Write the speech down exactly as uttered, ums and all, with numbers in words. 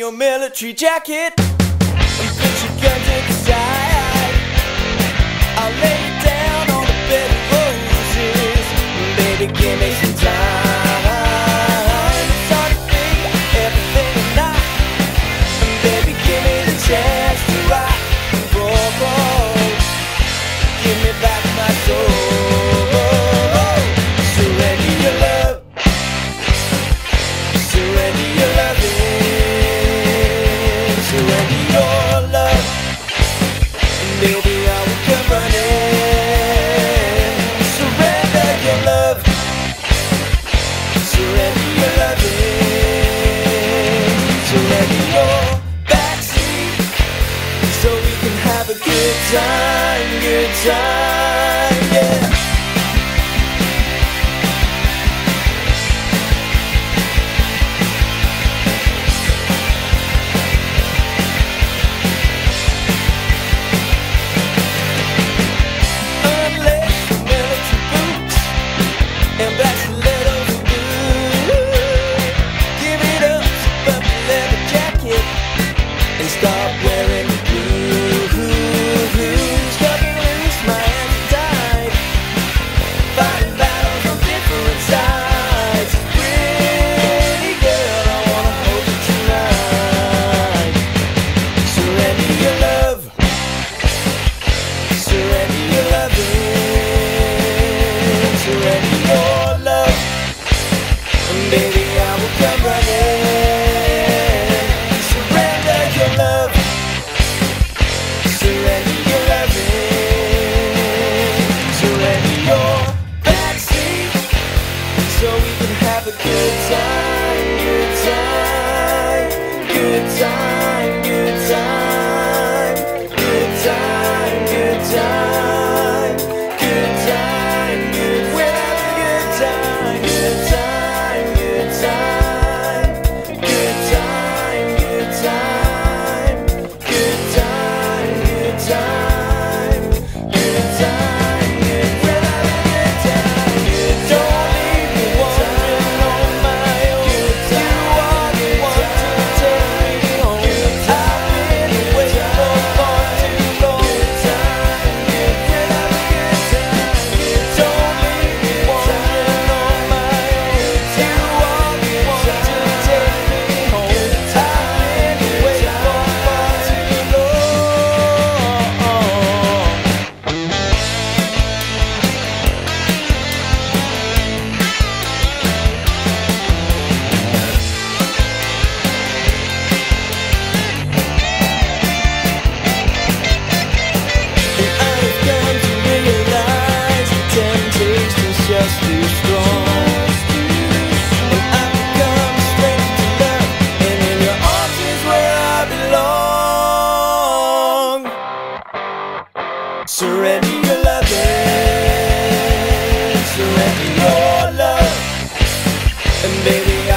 your military jacket and put your gun to the side. I'll lay you down on a bed of roses. Baby, give me some time. It's hard to figure everything tonight. And baby, give me the chance to rock and roll. Give me back my soul. Surrender your love. Surrender your loving. Surrender your love. And baby, I will come running. Surrender your love. Surrender your loving. Surrender your backseat, so we can have a good time, good time, yeah. Unlace the military boots and black stilettos and blue. Give it up to buff leather jacket and stop wearing the blue. Struggling loose, my hands are tied, fighting battles on different sides. Pretty girl, I wanna hold you tonight. Surrender your love. Surrender your loving. Surrender your love. And baby, I will come running. Surrender your love. Surrender your loving. Surrender your backseat, so we can have a good time, good time, good time, good time, good time, good time, good time, good. We'll have a good time, good time, good time, good time, good time, good time, good time, good time, good. We'll have a good time, good. Don't leave me wandering on my own. You are the one to take me home. I've been waiting for far too long. We'll have a good time, good. Don't leave me wandering on my own. You are the one to take me home. I've been waiting for far too And I've come to realize the temptation's just too strong. And I've become a stranger to love, and in your arms is where I belong. Surrender your loving. Surrender your love. And baby, I